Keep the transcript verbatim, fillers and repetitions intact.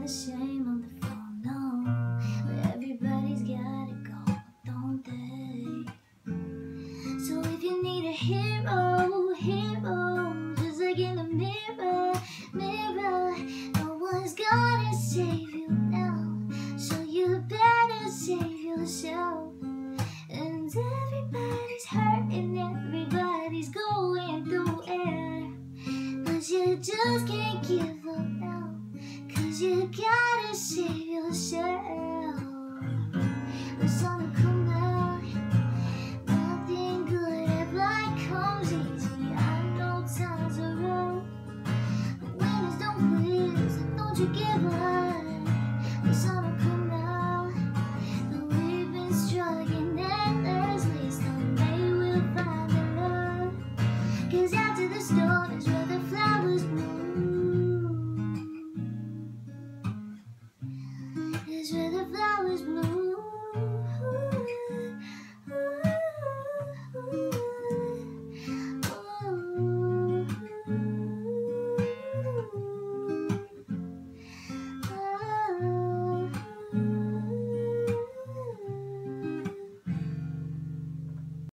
shame on the phone, no. But everybody's gotta go, don't they? So if you need a hero, hero, just like in the mirror, mirror, no one's gonna save you now. So you better save yourself. And everybody's hurt and everybody's going through air, but you just can't give up now, cause you gotta save yourself. The sun will come out, nothing good ever comes easy. I know times are rough, but winners don't quit, so don't you get